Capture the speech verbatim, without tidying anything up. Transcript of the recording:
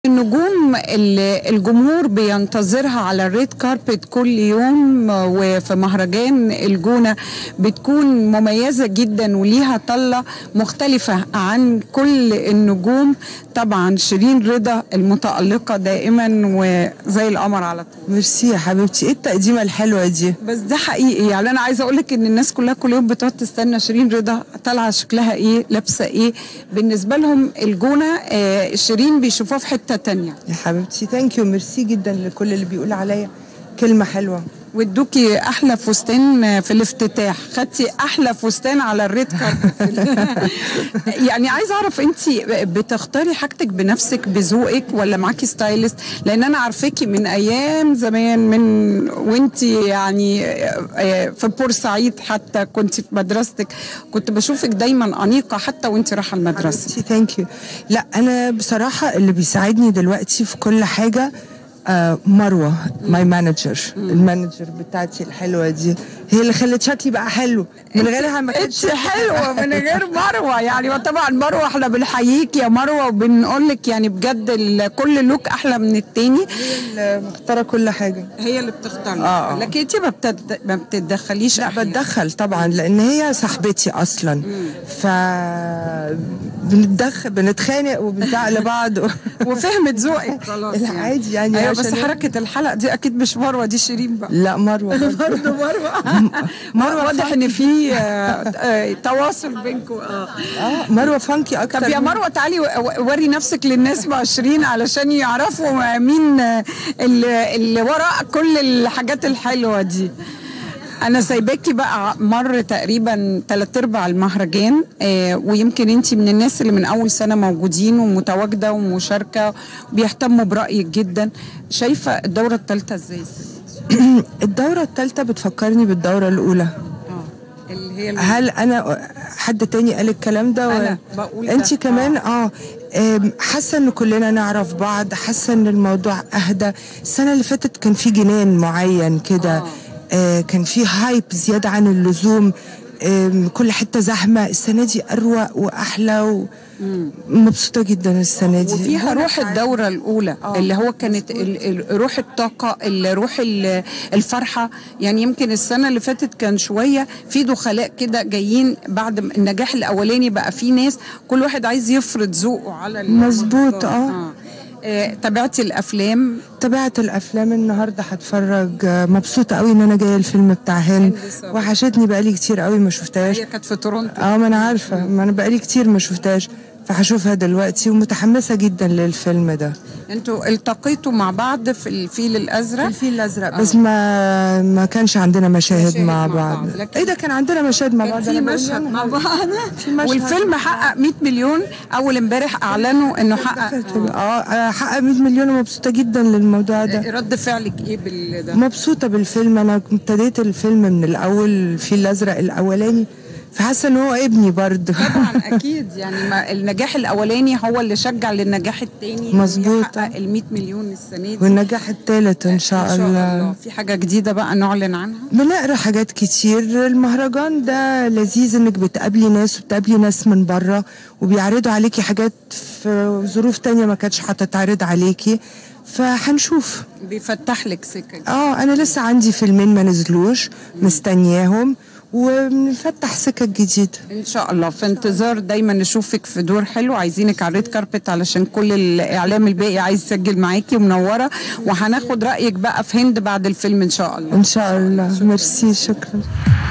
النجوم اللي الجمهور بينتظرها على الريد كاربت كل يوم وفي مهرجان الجونة بتكون مميزة جدا وليها طلة مختلفة عن كل النجوم. طبعا شيرين رضا المتألقة دائما وزي القمر على طول. ميرسي يا حبيبتي، ايه التقديمة الحلوة دي؟ بس ده حقيقي، يعني انا عايزة اقولك ان الناس كلها كل يوم بتقعد تستنى شيرين رضا طالعة شكلها ايه، لابسة ايه. بالنسبة لهم الجونة آه شيرين بيشوفوها في حتة تانية. يا حبيبتي ثانك يو، ميرسي جدا لكل اللي بيقول عليا كلمة حلوة. وادوكي احلى فستان في الافتتاح، خدتي احلى فستان على الريد كاربت. يعني عايزه اعرف انت بتختاري حاجتك بنفسك بذوقك ولا معاكي ستايلست؟ لان انا عارفاكي من ايام زمان، من وانت يعني في بورسعيد حتى كنت في مدرستك، كنت بشوفك دايما انيقه حتى وانت رايحه المدرسه. ثانك يو. لا انا بصراحه اللي بيساعدني دلوقتي في كل حاجه آه مروه، ماي مانجر، المانجر بتاعتي الحلوه دي هي اللي خلت شكلي بقى حلو. من غيرها ما كانش حلوه من غير مروه. يعني وطبعا مروه احنا بنحييك يا مروه وبنقول لك يعني بجد كل لوك احلى من التاني. هي اللي مختاره كل حاجه، هي اللي بتختار. اه لكن انت ما, بتد... ما بتتدخليش؟ لا بتدخل طبعا لان هي صاحبتي اصلا. مم. ف بنتدخل بنتخانق وبنزعق لبعض و... وفهمت ذوقك خلاص. العادي يعني. ايوه بس حركه الحلقه دي اكيد مش مروه، دي شيرين بقى. لا مروه برضه مروه. مروه واضح ان في تواصل بينكم. اه اه مروه فانكي اكتر. طب يا مروه تعالي وري نفسك للناس مع شيرين علشان يعرفوا مين اللي, اللي وراء كل الحاجات الحلوه دي. أنا سايباكي بقى مر تقريبا ثلاث أرباع المهرجان، آه ويمكن أنت من الناس اللي من أول سنة موجودين ومتواجدة ومشاركة وبيهتموا برأيك جدا. شايفة الدورة الثالثة إزاي؟ الدورة الثالثة بتفكرني بالدورة الأولى. اه اللي هي اللي هل أنا حد تاني قال الكلام ده؟ أنا بقول أنت كمان اه, آه. حاسة إن كلنا نعرف بعض، حاسة إن الموضوع أهدى. السنة اللي فاتت كان في جنان معين كده. آه. آه كان في هايب زيادة عن اللزوم، آه كل حتة زحمة. السنة دي أروق وأحلى ومبسوطة جدا السنة دي. وفيها روح الدورة الأولى. آه. اللي هو كانت روح الطاقة، روح الفرحة. يعني يمكن السنة اللي فاتت كان شوية في دخلاء كده جايين بعد النجاح الأولاني، بقى في ناس كل واحد عايز يفرض ذوقه على مظبوط. اه, آه. آه، تابعتي الافلام؟ تابعت الافلام. النهارده هتفرج. مبسوطه قوي ان انا جايه الفيلم بتاع هند، وحشتني بقالي كتير قوي ما شفتهاش. هي كانت في تورونتو. اه ما انا عارفه، ما انا بقالي كتير ما شفتهاش، فهشوفها دلوقتي ومتحمسه جدا للفيلم ده. انتوا التقيتوا مع بعض في الفيل الازرق؟ في الفيل الازرق. آه. بس ما ما كانش عندنا مشاهد, مشاهد مع, مع بعض, بعض. ايه ده كان عندنا مشاهد مع بعض. في مشهد مع بعض. والفيلم حقق مية مليون. اول امبارح اعلنوا انه حقق اه حقق مية مليون ومبسوطه جدا للموضوع ده. رد فعلك ايه بالده؟ مبسوطه بالفيلم. انا ابتديت الفيلم من الاول، الفيل الازرق الاولاني، فحاسه ان هو ابني برضه. طبعا اكيد. يعني ما النجاح الاولاني هو اللي شجع للنجاح الثاني. مظبوط. يحقق ال مية مليون السنه دي، والنجاح الثالث ان شاء, إن شاء الله. الله. في حاجه جديده بقى نعلن عنها؟ بنقرا حاجات كتير. المهرجان ده لذيذ انك بتقابلي ناس وبتقابلي ناس من بره وبيعرضوا عليكي حاجات في ظروف تانية ما كانتش هتتعرض عليكي، فهنشوف. بيفتح لك سكك. اه انا لسه عندي فيلمين ما نزلوش، مستنياهم وبنفتح سكك جديده ان شاء الله. في انتظار دايما نشوفك في دور حلو. عايزينك على الريد كاربت علشان كل الاعلام الباقي عايز يسجل معاكي ومنوره. وهناخد رايك بقى في هند بعد الفيلم ان شاء الله. ان شاء الله. ميرسي، شكرا.